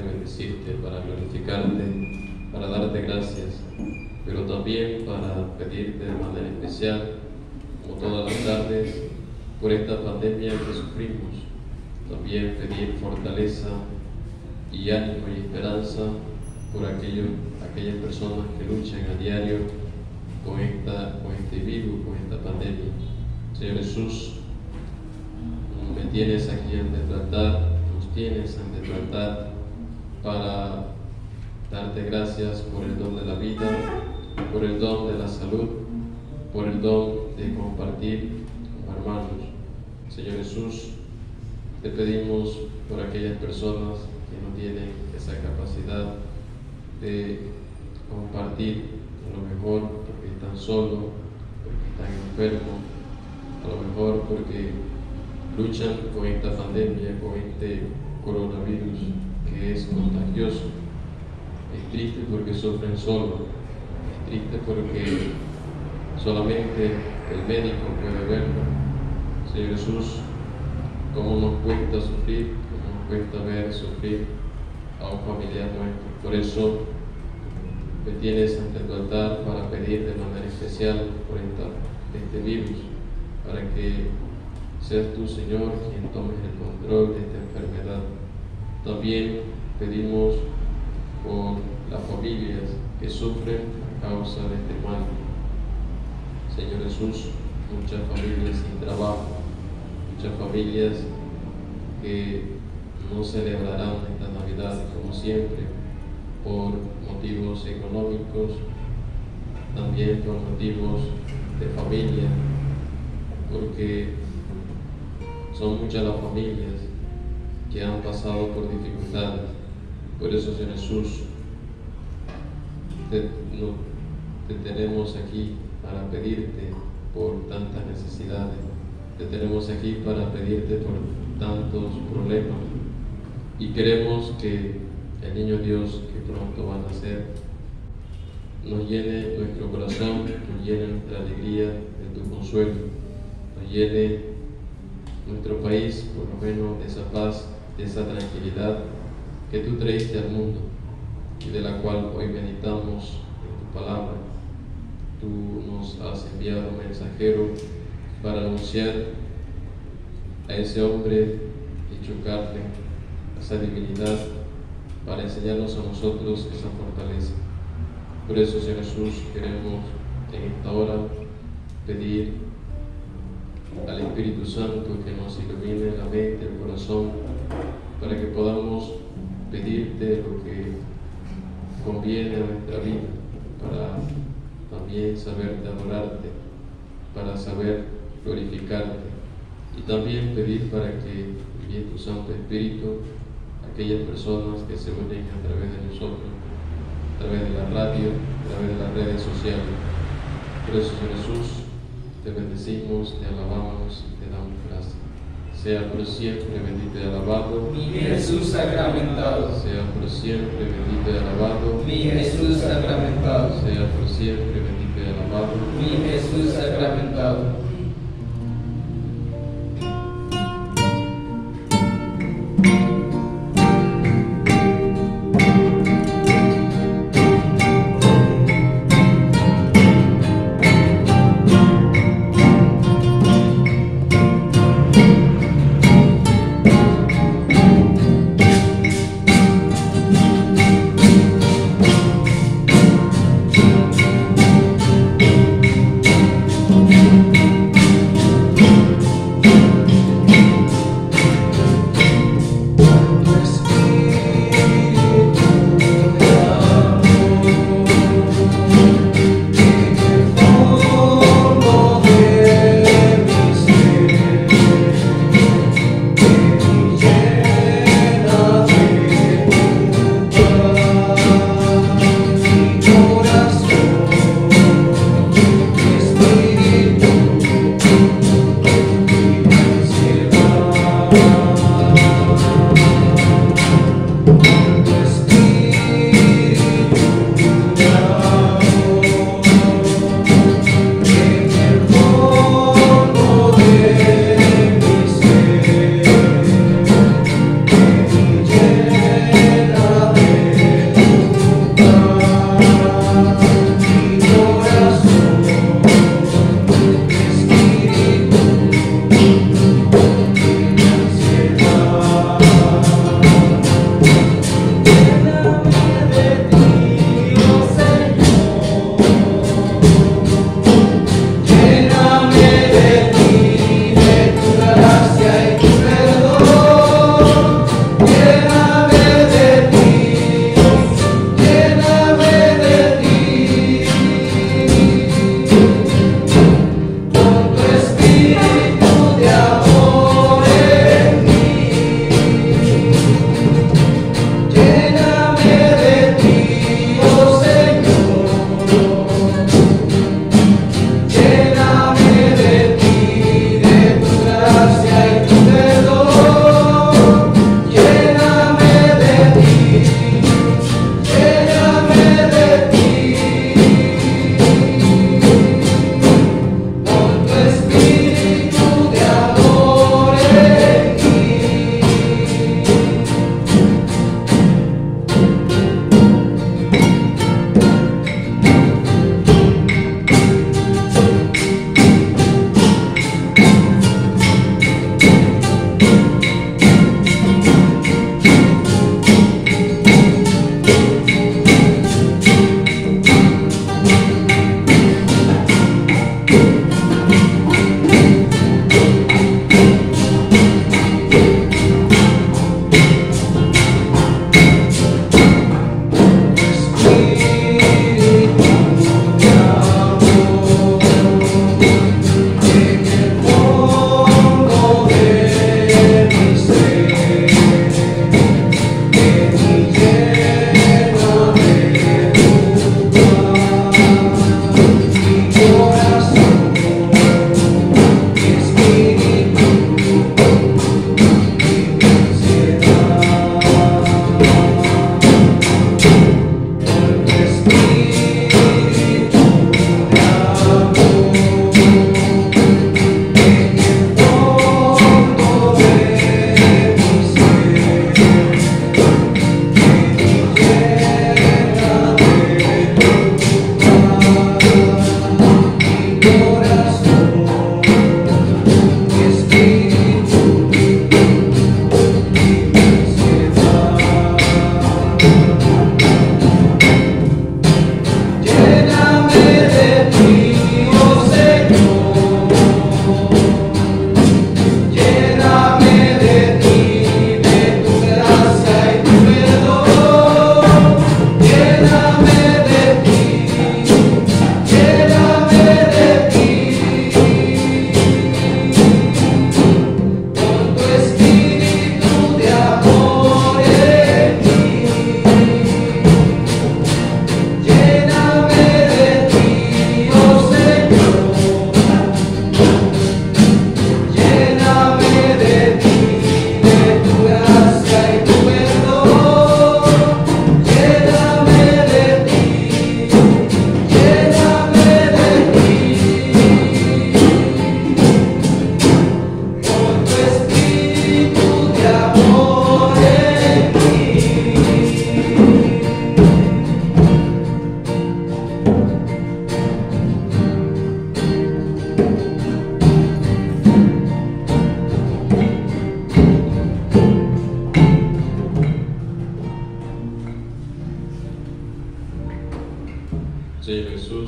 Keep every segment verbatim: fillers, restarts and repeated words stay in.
alabarte, bendecirte, para glorificarte, para darte gracias, pero también para pedirte de manera especial, como todas las tardes, por esta pandemia que sufrimos. También pedir fortaleza y ánimo y esperanza por aquello, aquellas personas que luchan a diario con, esta, con este virus, con esta pandemia. Señor Jesús, me tienes aquí ante tu altar, nos tienes ante tu altar para darte gracias por el don de la vida, por el don de la salud, por el don de compartir como hermanos. Señor Jesús, te pedimos por aquellas personas que no tienen esa capacidad de compartir, a lo mejor porque están solos, porque están enfermos, a lo mejor porque luchan con esta pandemia, con este coronavirus que es contagioso. Es triste porque sufren solos, es triste porque solamente el médico puede verlo. Señor Jesús, cómo nos cuesta sufrir, cómo nos cuesta ver sufrir a un familiar nuestro. Por eso me tienes ante tu altar para pedir de manera especial por esta, este virus, para que seas tú, Señor, quien tomes el control de esta enfermedad. También pedimos por las familias que sufren a causa de este mal. Señor Jesús, muchas familias sin trabajo, muchas familias que no celebrarán esta Navidad como siempre por motivos económicos, también por motivos de familia, porque son muchas las familias que han pasado por dificultades. Por eso, Señor Jesús, te, no, te tenemos aquí para pedirte por tantas necesidades. Te tenemos aquí para pedirte por tantos problemas. Y queremos que el niño Dios que pronto va a nacer nos llene nuestro corazón, nos llene nuestra alegría de tu consuelo, nos llene nuestro país por lo menos de esa paz, de esa tranquilidad que tú traíste al mundo y de la cual hoy meditamos en tu palabra. Tú nos has enviado un mensajero para anunciar a ese hombre hecho carne, a esa divinidad, para enseñarnos a nosotros esa fortaleza. Por eso, Señor Jesús, queremos en esta hora pedir al Espíritu Santo que nos ilumine la mente, el corazón, para que podamos pedirte lo que conviene a nuestra vida, para también saber adorarte, para saber glorificarte, y también pedir para que envíe tu Santo Espíritu a aquellas personas que se unen a través de nosotros, a través de la radio, a través de las redes sociales. Por eso, Señor Jesús, te bendecimos, te alabamos y te damos gracias. Sea por siempre bendito y alabado mi Jesús sacramentado. Sea por siempre bendito y alabado mi Jesús sacramentado. Sea por siempre bendito y alabado mi Jesús sacramentado. Thank you.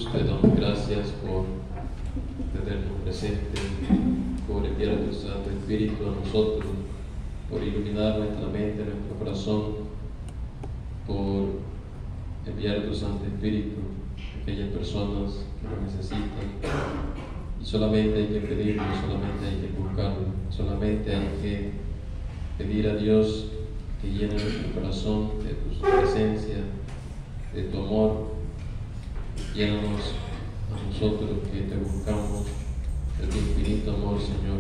Jesús, te damos gracias por tenernos presente, por enviar a tu Santo Espíritu a nosotros, por iluminar nuestra mente, nuestro corazón, por enviar a tu Santo Espíritu a aquellas personas que lo necesitan. Y solamente hay que pedirlo, solamente hay que buscarlo, solamente hay que pedir a Dios que llene nuestro corazón de tu presencia, de tu amor. Llénanos a nosotros que te buscamos, de tu infinito amor, Señor.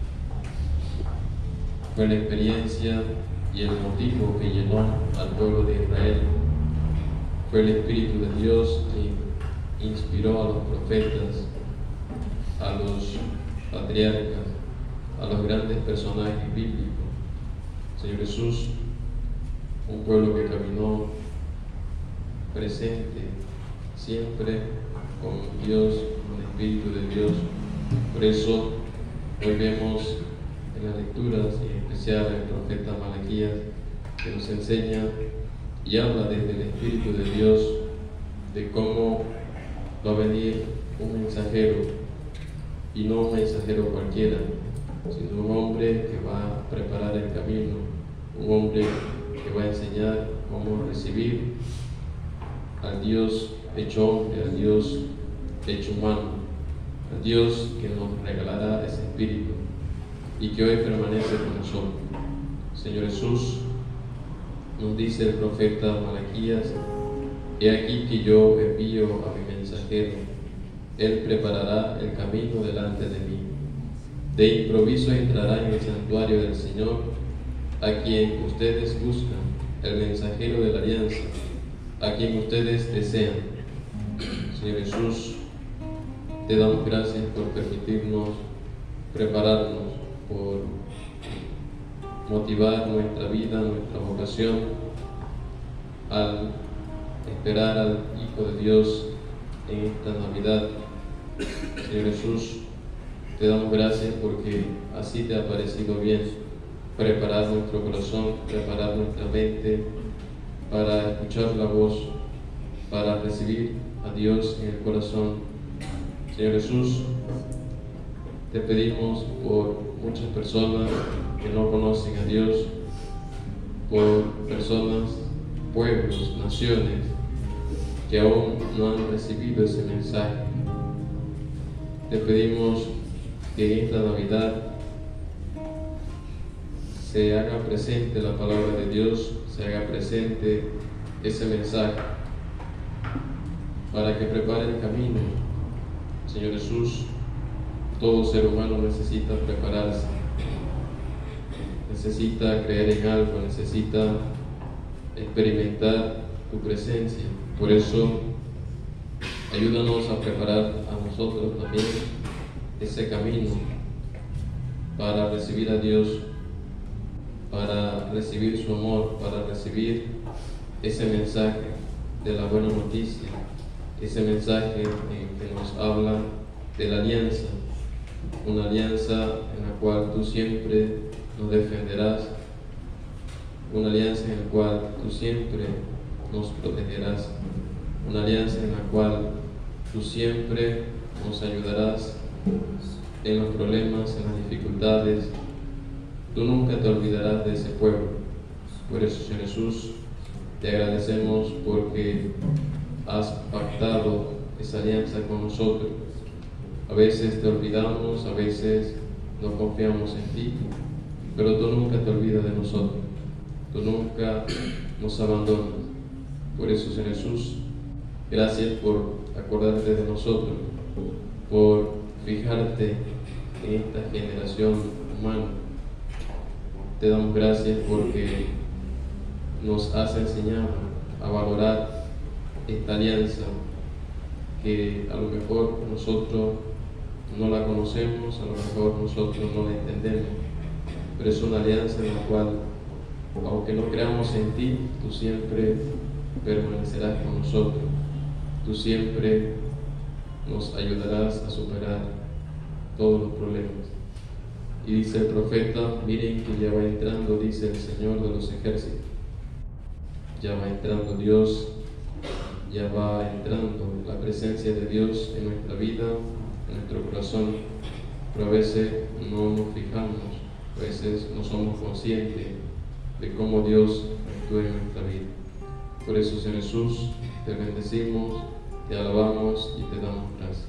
Fue la experiencia y el motivo que llenó al pueblo de Israel. Fue el Espíritu de Dios que inspiró a los profetas, a los patriarcas, a los grandes personajes bíblicos. Señor Jesús, un pueblo que caminó presente siempre con Dios, con el Espíritu de Dios. Por eso hoy vemos en las lecturas, y en especial el profeta Malaquías, que nos enseña y habla desde el Espíritu de Dios de cómo va a venir un mensajero, y no un mensajero cualquiera, sino un hombre que va a preparar el camino, un hombre que va a enseñar cómo recibir al Dios hecho hombre, al Dios hecho humano, al Dios que nos regalará ese Espíritu y que hoy permanece con nosotros. Señor Jesús, nos dice el profeta Malaquías: he aquí que yo envío a mi mensajero, él preparará el camino delante de mí. De improviso entrará en el santuario del Señor, a quien ustedes buscan, el mensajero de la alianza, a quien ustedes desean. Señor Jesús, te damos gracias por permitirnos prepararnos, por motivar nuestra vida, nuestra vocación, al esperar al Hijo de Dios en esta Navidad. Señor Jesús, te damos gracias porque así te ha parecido bien preparar nuestro corazón, preparar nuestra mente para escuchar la voz, para recibir a Dios en el corazón. Señor Jesús, te pedimos por muchas personas que no conocen a Dios, por personas, pueblos, naciones que aún no han recibido ese mensaje. Te pedimos que en esta Navidad se haga presente la palabra de Dios, se haga presente ese mensaje, para que prepare el camino. Señor Jesús, todo ser humano necesita prepararse, necesita creer en algo, necesita experimentar tu presencia. Por eso, ayúdanos a preparar a nosotros también ese camino para recibir a Dios, para recibir su amor, para recibir ese mensaje de la buena noticia, ese mensaje que nos habla de la alianza, una alianza en la cual tú siempre nos defenderás, una alianza en la cual tú siempre nos protegerás, una alianza en la cual tú siempre nos ayudarás en los problemas, en las dificultades. Tú nunca te olvidarás de ese pueblo. Por eso, Señor Jesús, te agradecemos porque has pactado esa alianza con nosotros. A veces te olvidamos, a veces no confiamos en ti, pero tú nunca te olvidas de nosotros. Tú nunca nos abandonas. Por eso, Señor Jesús, gracias por acordarte de nosotros, por fijarte en esta generación humana. Te damos gracias porque nos has enseñado a valorar esta alianza que a lo mejor nosotros no la conocemos, a lo mejor nosotros no la entendemos, pero es una alianza en la cual, aunque no creamos en ti, tú siempre permanecerás con nosotros, tú siempre nos ayudarás a superar todos los problemas. Y dice el profeta: miren que ya va entrando, dice el Señor de los ejércitos, ya va entrando Dios, ya va entrando la presencia de Dios en nuestra vida, en nuestro corazón, pero a veces no nos fijamos, a veces no somos conscientes de cómo Dios actúa en nuestra vida. Por eso, Señor Jesús, te bendecimos, te alabamos y te damos gracias.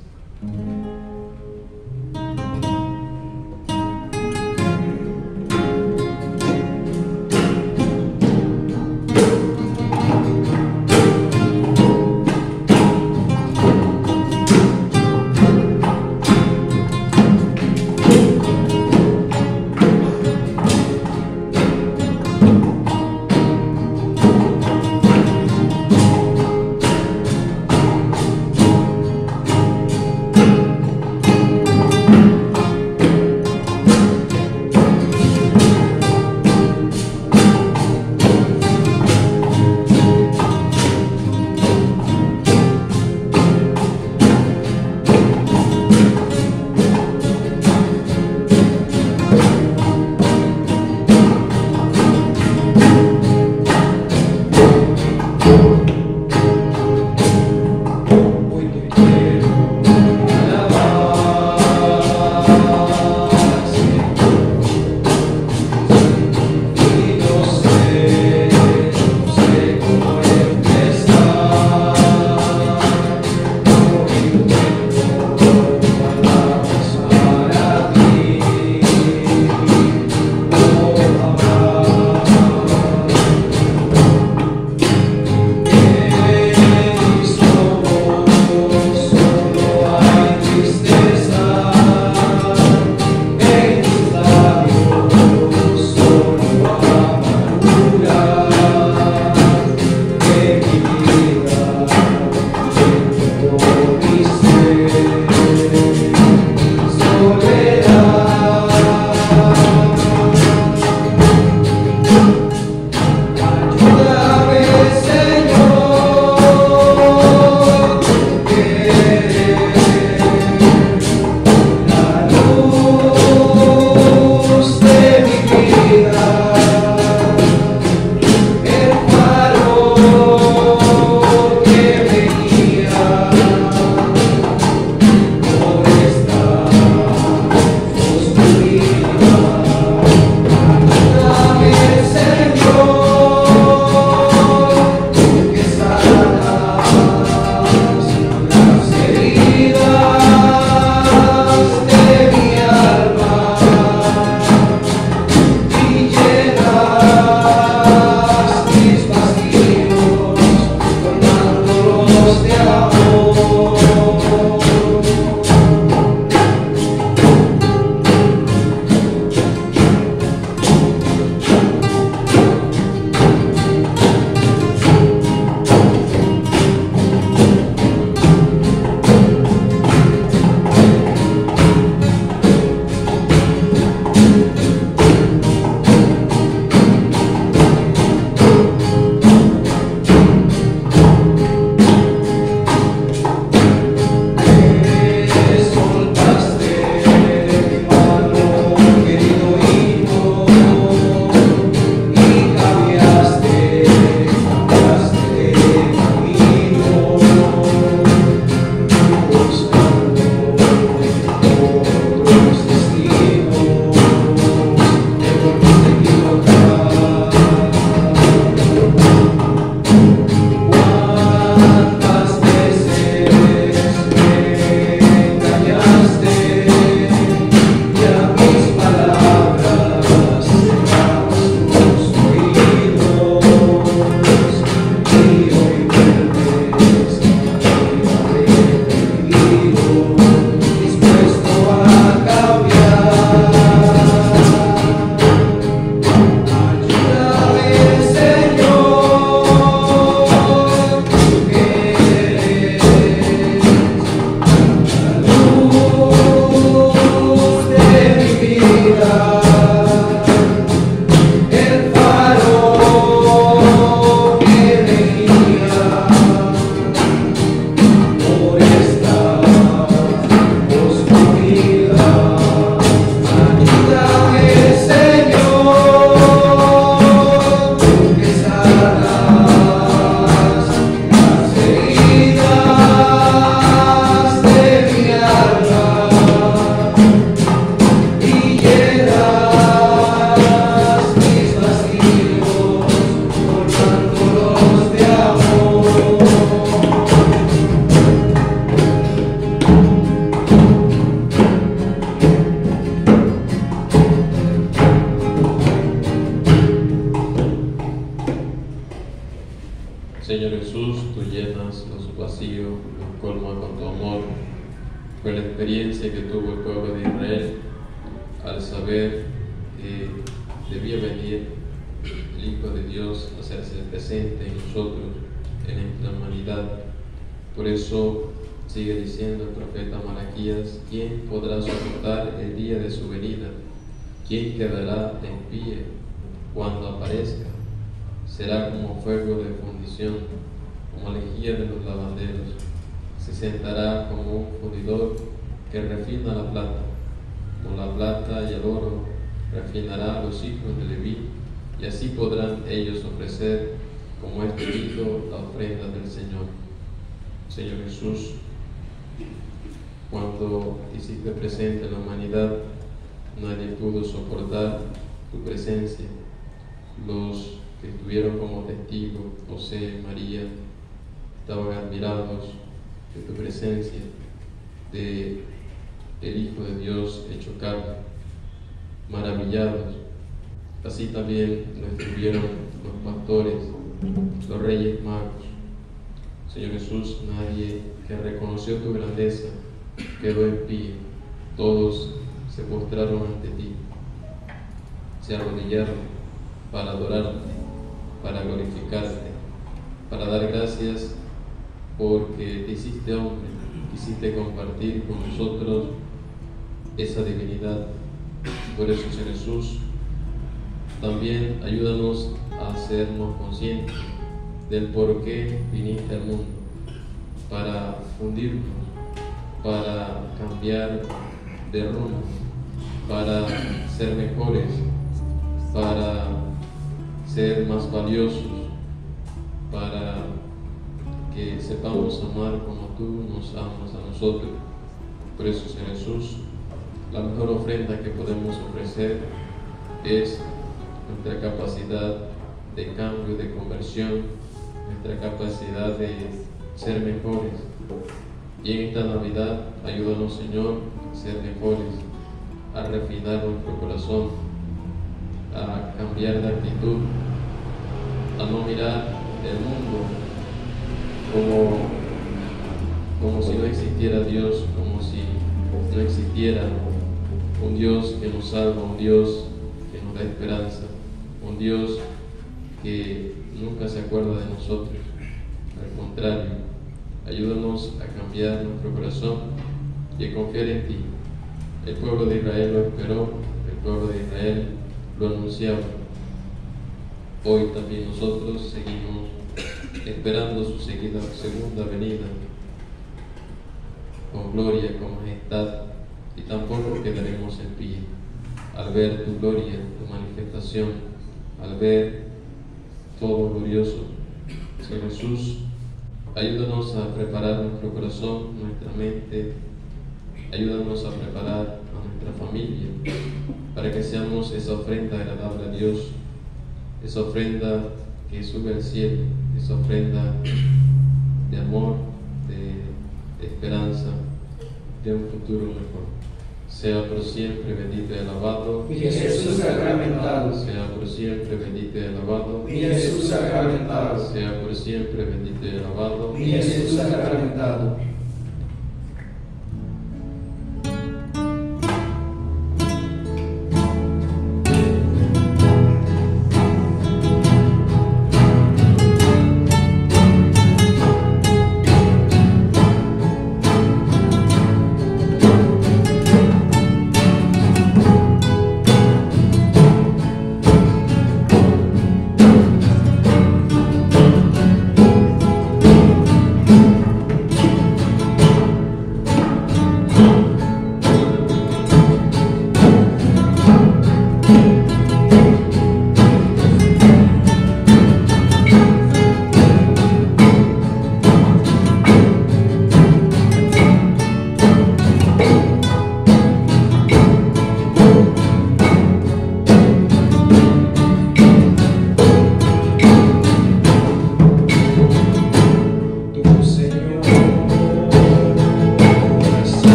fue la experiencia que tuvo el pueblo de Israel al saber que debía venir el Hijo de Dios a hacerse presente en nosotros, en nuestra humanidad. Por eso sigue diciendo el profeta Malaquías: ¿quién podrá soportar el día de su venida? ¿Quién quedará en pie cuando aparezca? Será como fuego de fundición, como lejía de los lavanderos. Se sentará como un fundidor que refina la plata. Con la plata y el oro refinará a los hijos de Leví, y así podrán ellos ofrecer, como es debido, la ofrenda del Señor. Señor Jesús, cuando te hiciste presente en la humanidad, nadie pudo soportar tu presencia. Los que estuvieron como testigos, José, María, estaban admirados de tu presencia, de el Hijo de Dios hecho carne, maravillados. Así también lo estuvieron los pastores, los reyes magos. Señor Jesús, nadie que reconoció tu grandeza quedó en pie. Todos se postraron ante ti, se arrodillaron para adorarte, para glorificarte, para dar gracias porque te hiciste hombre, quisiste compartir con nosotros esa divinidad. Por eso, Señor Jesús, también ayúdanos a hacernos conscientes del por qué viniste al mundo, para fundirnos, para cambiar de rumbo, para ser mejores, para ser más valiosos, para que sepamos amar como tú nos amas a nosotros. Por eso, Señor Jesús, la mejor ofrenda que podemos ofrecer es nuestra capacidad de cambio, de conversión, nuestra capacidad de ser mejores. Y en esta Navidad, ayúdanos, Señor, a ser mejores, a refinar nuestro corazón, a cambiar de actitud, a no mirar el mundo como, como si no existiera Dios, como si no existiera un Dios que nos salva, un Dios que nos da esperanza, un Dios que nunca se acuerda de nosotros. Al contrario, ayúdanos a cambiar nuestro corazón y a confiar en ti. El pueblo de Israel lo esperó, el pueblo de Israel lo anunciaba. Hoy también nosotros seguimos esperando su seguida, segunda venida con gloria, con majestad, y tampoco quedaremos en pie al ver tu gloria, tu manifestación, al ver todo glorioso. Señor Jesús, ayúdanos a preparar nuestro corazón, nuestra mente, ayúdanos a preparar a nuestra familia para que seamos esa ofrenda agradable a Dios, esa ofrenda que sube al cielo, esa ofrenda de amor, de, de esperanza, de un futuro mejor. Sea por siempre bendito y alabado Mi Jesús sacramentado. Sea por siempre bendito y alabado Mi Jesús sacramentado. Sea por siempre bendito y alabado Mi Jesús sacramentado.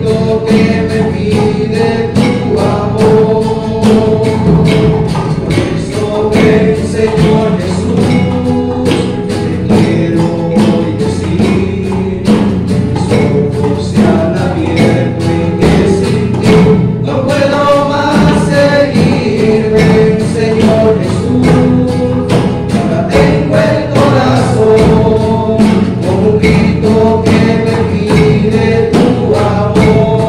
grito que me pide tu amor. Por eso ven, Señor Jesús, te quiero hoy decir, que mis ojos se han abierto y que sin ti no puedo más seguir. Ven, Señor Jesús, ahora tengo el corazón como un grito que me pide tu amor.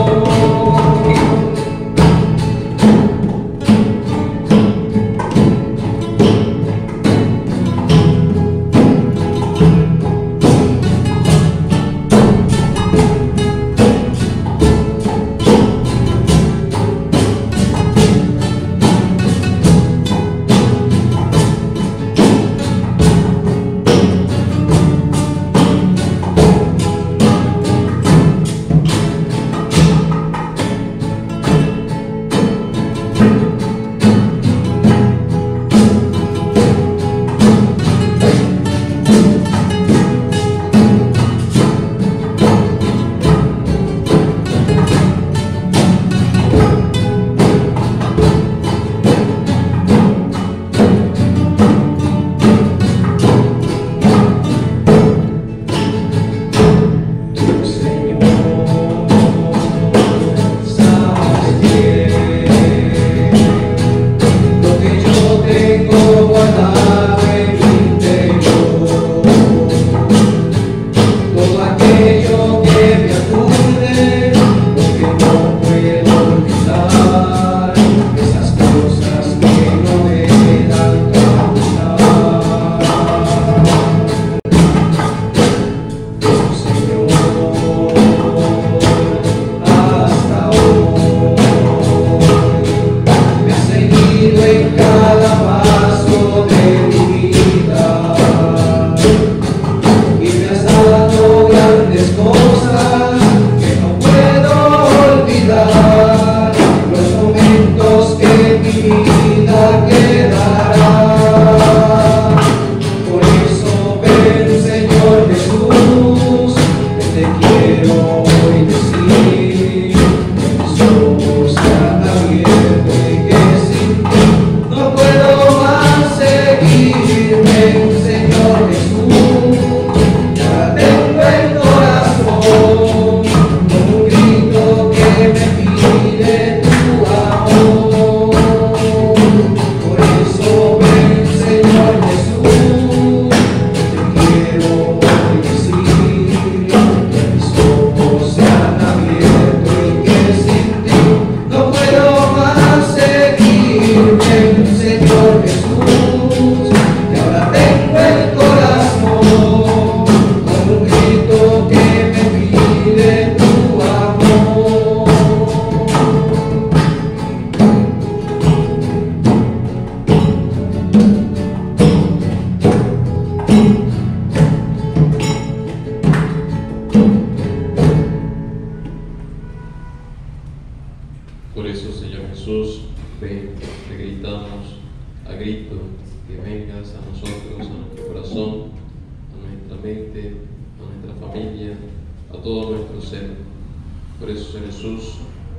Por eso, Señor Jesús, ven, te gritamos a grito que vengas a nosotros, a nuestro corazón, a nuestra mente, a nuestra familia, a todo nuestro ser. Por eso, Señor Jesús,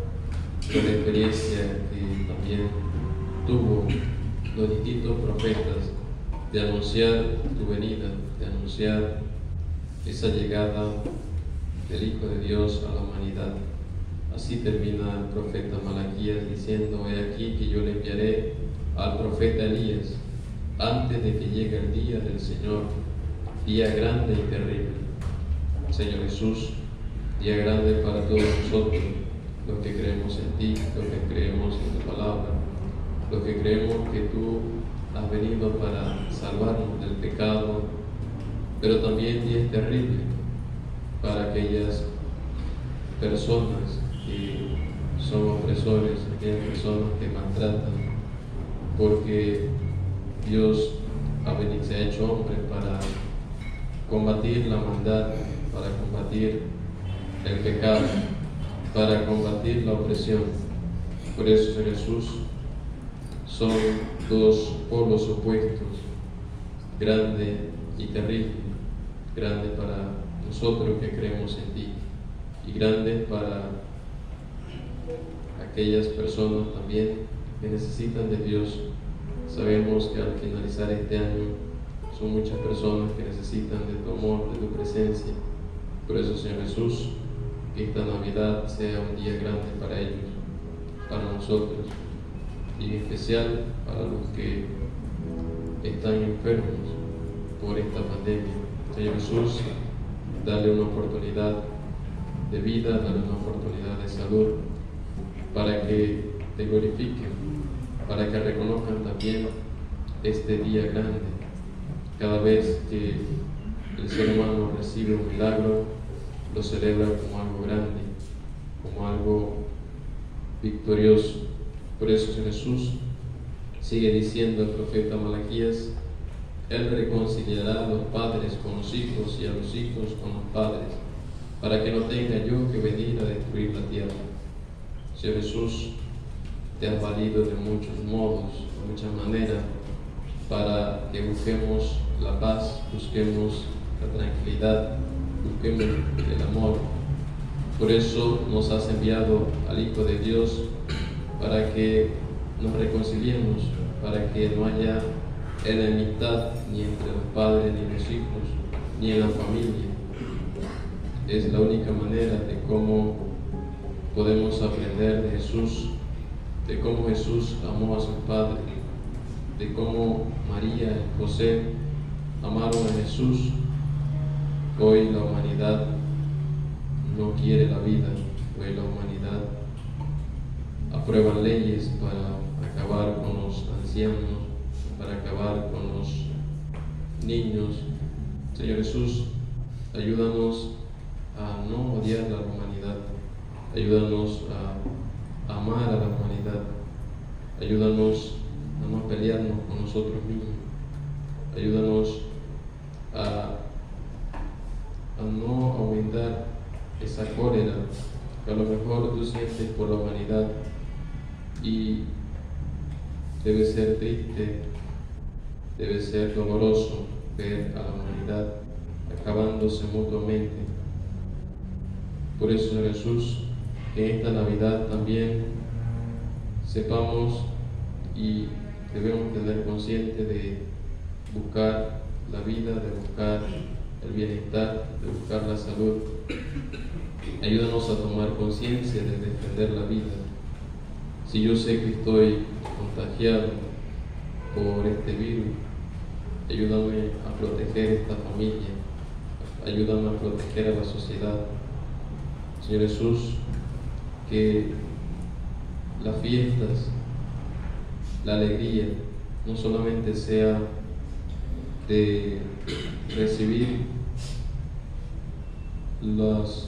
con la experiencia que también tuvo los distintos profetas de anunciar tu venida, de anunciar esa llegada del Hijo de Dios a la humanidad. Así termina el profeta Malaquías diciendo: he aquí que yo le enviaré al profeta Elías antes de que llegue el día del Señor, día grande y terrible. Señor Jesús, día grande para todos nosotros, los que creemos en ti, los que creemos en tu palabra, los que creemos que tú has venido para salvarnos del pecado, pero también día terrible para aquellas personas que son opresores, aquellas personas que maltratan, porque Dios ha venido, se ha hecho hombre para combatir la maldad, para combatir el pecado, para combatir la opresión. Por eso, Señor Jesús, son dos polos opuestos, grande y terrible, grande para nosotros que creemos en ti, y grande para aquellas personas también que necesitan de Dios. Sabemos que al finalizar este año son muchas personas que necesitan de tu amor, de tu presencia. Por eso, Señor Jesús, que esta Navidad sea un día grande para ellos, para nosotros, y en especial para los que están enfermos por esta pandemia. Señor Jesús, dale una oportunidad de vida, dale una oportunidad de salud, para que te glorifiquen, para que reconozcan también este día grande. Cada vez que el ser humano recibe un milagro, lo celebra como algo grande, como algo victorioso. Por eso, Señor Jesús, sigue diciendo el profeta Malaquías: Él reconciliará a los padres con los hijos y a los hijos con los padres, para que no tenga yo que venir a destruir la tierra. Señor Jesús, te has valido de muchos modos, de muchas maneras, para que busquemos la paz, busquemos la tranquilidad, busquemos el amor. Por eso nos has enviado al Hijo de Dios, para que nos reconciliemos, para que no haya enemistad ni entre los padres, ni los hijos, ni en la familia. Es la única manera de cómo podemos aprender de Jesús, de cómo Jesús amó a su Padre, de cómo María y José amaron a Jesús. Hoy la humanidad no quiere la vida, hoy la humanidad aprueba leyes para acabar con los ancianos, para acabar con los niños. Señor Jesús, ayúdanos a no odiar a la humanidad, ayúdanos a amar a la humanidad, ayúdanos a no pelearnos con nosotros mismos, ayúdanos a, a no aumentar esa cólera que a lo mejor tú sientes por la humanidad, y debe ser triste, debe ser doloroso ver a la humanidad acabándose mutuamente. Por eso, Señor Jesús, que en esta Navidad también sepamos y debemos tener consciente de buscar la vida, de buscar el bienestar, de buscar la salud. Ayúdanos a tomar conciencia de defender la vida. Si yo sé que estoy contagiado por este virus, ayúdame a proteger esta familia, ayúdame a proteger a la sociedad. Señor Jesús, que las fiestas, la alegría, no solamente sea de recibir las,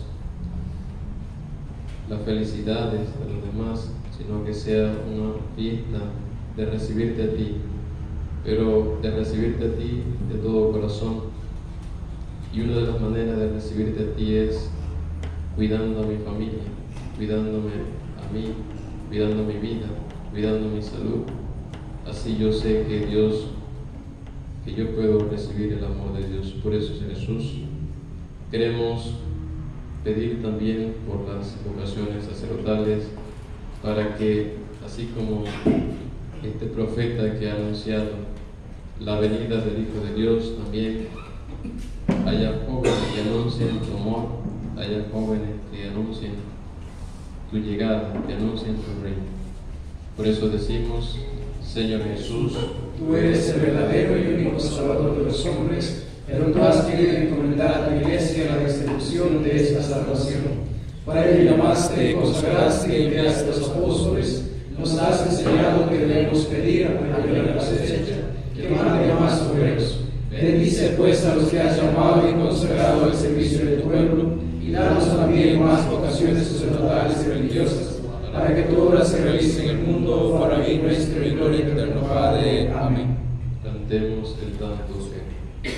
las felicidades de los demás, sino que sea una fiesta de recibirte a ti, pero de recibirte a ti de todo corazón. Y una de las maneras de recibirte a ti es cuidando a mi familia, cuidándome a mí, cuidando mi vida, cuidando mi salud. Así yo sé que Dios, que yo puedo recibir el amor de Dios. Por eso, Señor Jesús, queremos pedir también por las vocaciones sacerdotales, para que, así como este profeta que ha anunciado la venida del Hijo de Dios, también haya jóvenes que anuncien tu amor, haya jóvenes que anuncien tu llegada, que anuncien tu reino. Por eso decimos: Señor Jesús, tú eres el verdadero y único Salvador de los hombres, pero tú has querido encomendar a tu Iglesia la distribución de esta salvación. Para ello llamaste, consagraste y enviaste a los apóstoles, nos has enseñado que debemos pedir a la cosecha, que mande a más obreros. Bendice pues a los que has llamado y consagrado al servicio de tu pueblo, y danos también más vocaciones sacerdotales y religiosas, para que tu obra se realice en el mundo, para bien nuestro y gloria eterna Padre. Amén. Cantemos el tanto que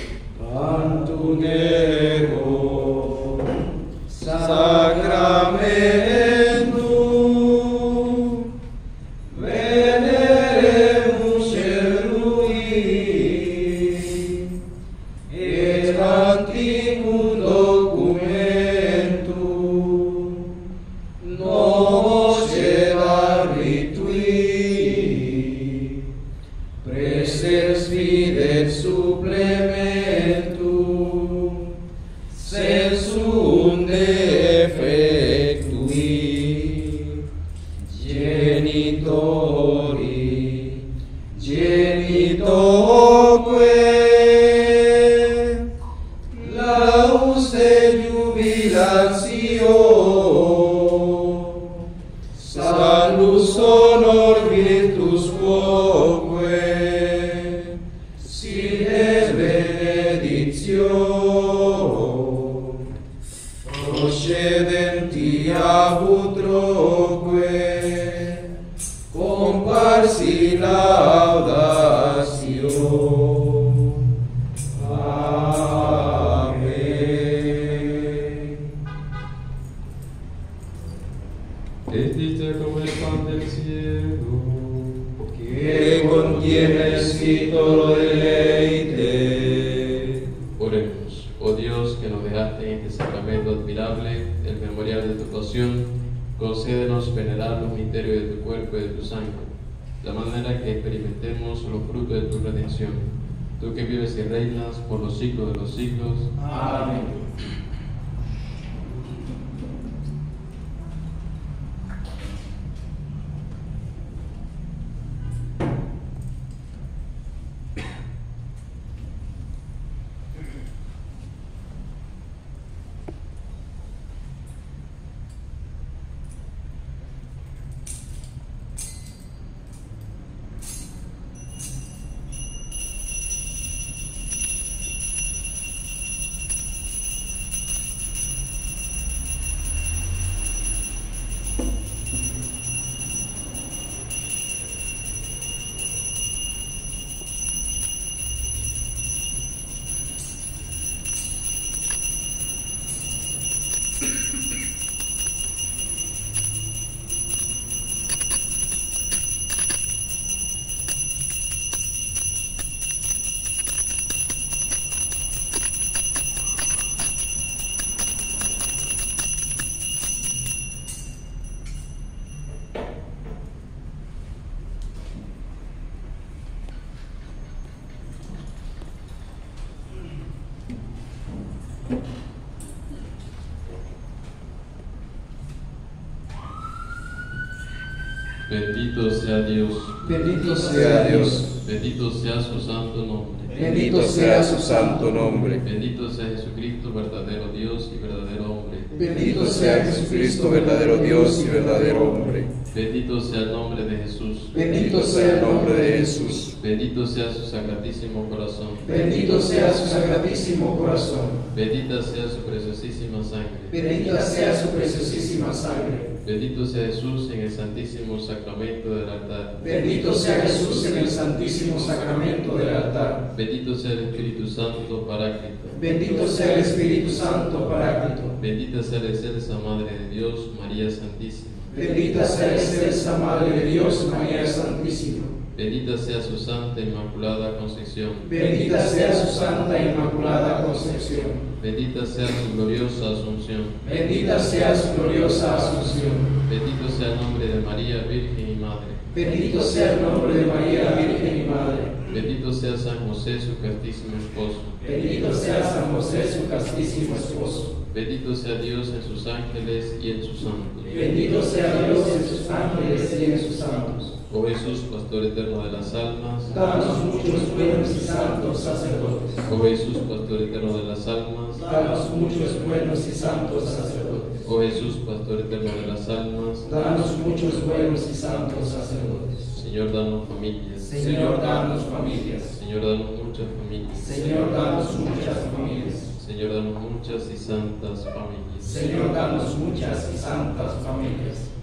Cantunero Sacramentum veneremus Cherui et anticum documentum novos salus, honor, virtus quoque, sine benedictio, procedenti ab utroque, comparsi laudatio. Amén. Bendita como el pan del cielo, Que contiene el sí todo deleite. oremos. Oh Dios, que nos dejaste en este sacramento admirable, el memorial de tu pasión, concédenos venerar los misterios de tu cuerpo y de tu sangre, de manera que experimentemos los frutos de tu redención. Tú que vives y reinas por los siglos de los siglos. Amén. Bendito sea Dios, Bendito sea Dios. bendito sea su santo nombre, Bendito sea su santo nombre. bendito sea Jesucristo, verdadero Dios y verdadero hombre, Bendito sea Jesucristo, verdadero Dios y verdadero hombre. bendito sea el nombre de Jesús, Bendito sea el nombre de Jesús. bendito sea su sacratísimo corazón, Bendito sea su sacratísimo corazón. bendita sea su preciosísima sangre, Bendita sea su preciosísima sangre. bendito sea Jesús en el santísimo sacramento del altar, Bendito sea Jesús en el santísimo sacramento del altar. bendito sea el Espíritu Santo Paráclito, Bendito sea el Espíritu Santo Paráclito. bendita sea la excelsa Madre de Dios, María Santísima, Bendita sea la excelsa Madre de Dios, María Santísima. bendita sea su santa Inmaculada Concepción, Bendita sea su santa e inmaculada concepción. bendita sea su gloriosa Asunción, Bendita sea su gloriosa asunción. bendito sea el nombre de María, Virgen y Madre, Bendito sea el nombre de María, Virgen y Madre. bendito sea San José, su castísimo esposo, Bendito sea San José, su castísimo esposo. bendito sea Dios en sus ángeles y en sus santos. Bendito sea Dios en sus ángeles y en sus santos. Oh Jesús, pastor eterno de las almas, Danos muchos buenos y santos sacerdotes. oh Jesús, pastor eterno de las almas, Danos muchos buenos y santos sacerdotes. oh Jesús, pastor eterno de las almas, Danos muchos buenos y santos sacerdotes. Señor, danos familias, Señor, danos familias. Señor, danos muchas familias, Señor, danos muchas familias. Señor, danos muchas y santas familias, Señor, danos muchas y santas familias.